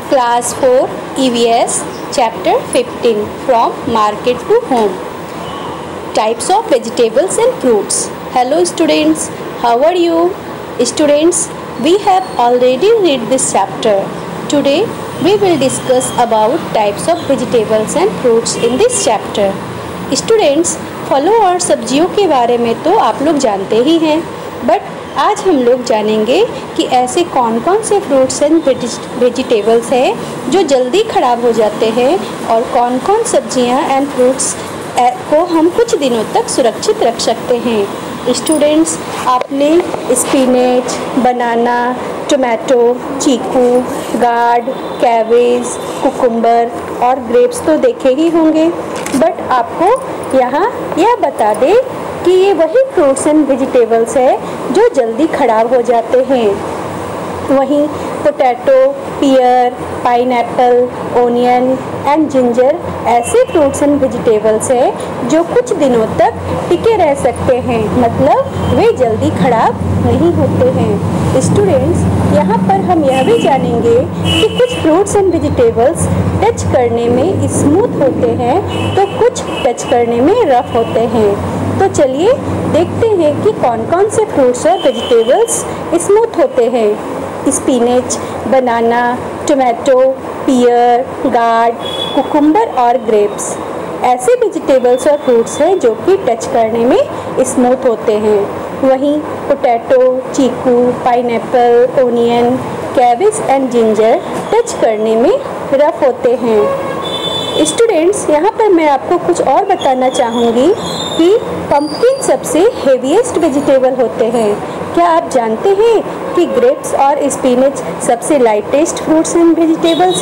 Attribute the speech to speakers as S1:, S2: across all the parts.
S1: Class 4 EVS Chapter 15 From Market to Home. Types of vegetables and fruits. Hello students, how are you? Students, we have already read this chapter. Today we will discuss about types of vegetables and fruits in this chapter. Students, फलों और सब्जियों के बारे में तो आप लोग जानते ही हैं, बट आज हम लोग जानेंगे कि ऐसे कौन कौन से फ्रूट्स एंड वेजिटेबल्स हैं जो जल्दी ख़राब हो जाते हैं और कौन कौन सब्जियां एंड फ्रूट्स को हम कुछ दिनों तक सुरक्षित रख सकते हैं। स्टूडेंट्स, आपने spinach, banana, tomato, chikoo, gourd, cabbage, cucumber और ग्रेप्स तो देखे ही होंगे, बट आपको यहाँ यह बता दें कि ये वही फ्रूट्स एंड वेजिटेबल्स है जो जल्दी ख़राब हो जाते हैं। वहीं potato, pear, pineapple, onion and ginger ऐसे फ्रूट्स एंड वेजिटेबल्स हैं जो कुछ दिनों तक टिके रह सकते हैं, मतलब वे जल्दी ख़राब नहीं होते हैं। स्टूडेंट्स, यहाँ पर हम यह भी जानेंगे कि कुछ फ्रूट्स एंड वेजिटेबल्स टच करने में स्मूथ होते हैं तो कुछ टच करने में रफ होते हैं। तो चलिए देखते हैं कि कौन कौन से फ्रूट्स और वेजिटेबल्स स्मूथ होते हैं। Spinach, banana, tomato, pear, gourd, cucumber और ग्रेप्स ऐसे वेजिटेबल्स और फ्रूट्स हैं जो कि टच करने में स्मूथ होते हैं। वहीं potato, chikoo, pineapple, onion, cabbage and ginger touch करने में रफ होते हैं। स्टूडेंट्स, यहाँ पर मैं आपको कुछ और बताना चाहूँगी कि पंपकिन सबसे हेवीएस्ट वेजिटेबल होते हैं। क्या आप जानते हैं कि ग्रेप्स और स्पिनच सबसे लाइटेस्ट फ्रूट्स एंड वेजिटेबल्स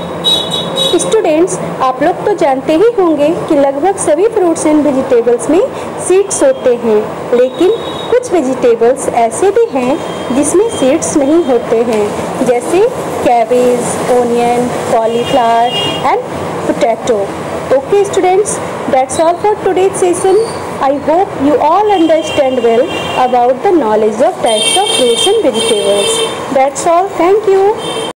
S1: हैं? स्टूडेंट्स, आप लोग तो जानते ही होंगे कि लगभग सभी फ्रूट्स एंड वेजिटेबल्स में सीड्स होते हैं, लेकिन कुछ वेजिटेबल्स ऐसे भी हैं जिसमें सीड्स नहीं होते हैं, जैसे cabbage, onion, cauliflower and potato. Okay students, that's all for today's session. I hope you all understand well about the knowledge of types of fruits and vegetables. That's all. Thank you.